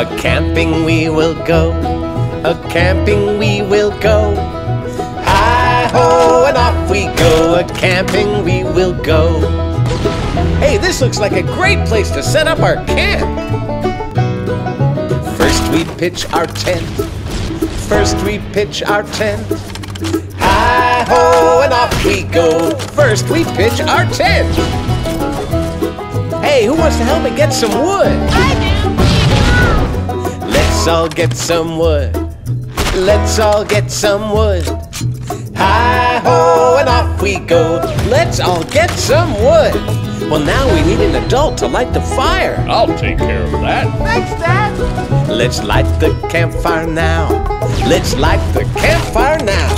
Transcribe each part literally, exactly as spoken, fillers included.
A-camping we will go, a-camping we will go. Hi-ho and off we go, a-camping we will go. Hey, this looks like a great place to set up our camp. First we pitch our tent, first we pitch our tent. Hi-ho and off we go, first we pitch our tent. Hey, who wants to help me get some wood? I do. Let's all get some wood. Let's all get some wood. Hi-ho and off we go. Let's all get some wood. Well, now we need an adult to light the fire. I'll take care of that. Thanks, Dad. Let's light the campfire now. Let's light the campfire now.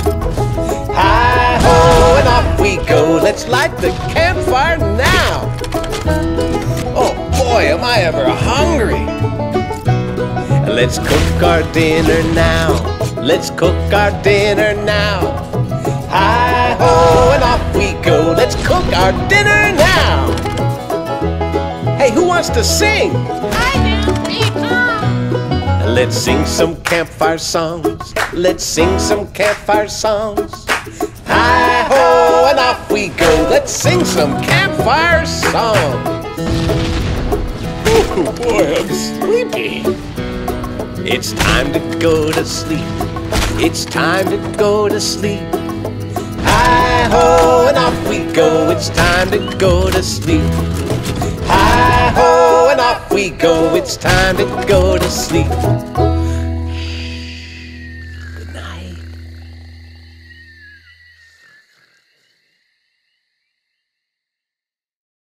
Hi-ho and off we go. Let's light the campfire now. Oh boy, am I ever hungry. Let's cook our dinner now. Let's cook our dinner now. Hi-ho and off we go. Let's cook our dinner now. Hey, who wants to sing? I do. Me too. Let's sing some campfire songs. Let's sing some campfire songs. Hi-ho and off we go. Let's sing some campfire songs. Oh boy, I'm sleepy. It's time to go to sleep. It's time to go to sleep. Hi-ho and off we go. It's time to go to sleep. Hi-ho and off we go. It's time to go to sleep.